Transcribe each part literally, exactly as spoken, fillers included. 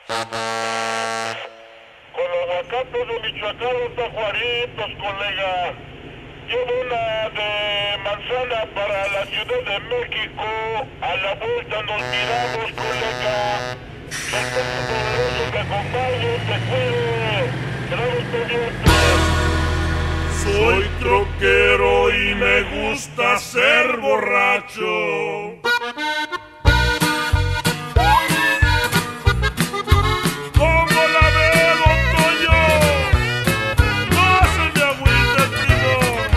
Con los aguacates de Michoacán, los tajuaritos, colega. Llevo una de manzana para la Ciudad de México. A la vuelta nos miramos, colega. Los peces poderosos te acompañen, te cuiden. Quedamos pendientes. Soy troquero y me gusta ser borracho. ¿Cómo la veo, don Toño? No se me agüita el primo.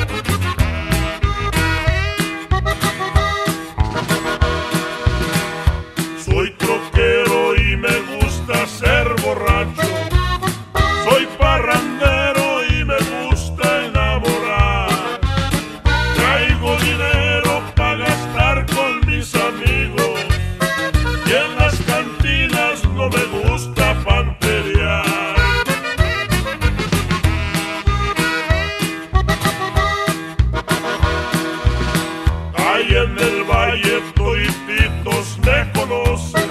Soy troquero y me gusta ser borracho. Soy parrandero y me gusta enamorar. Traigo dinero para gastar con mis amigos y en las cantinas no me gusta panterear. Ahí en el valle todititos me conocen.